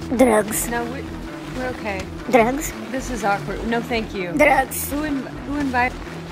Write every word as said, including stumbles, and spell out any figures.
Drugs. No, we, we're okay. Drugs. This is awkward. No, thank you. Drugs. Who, in, who invited?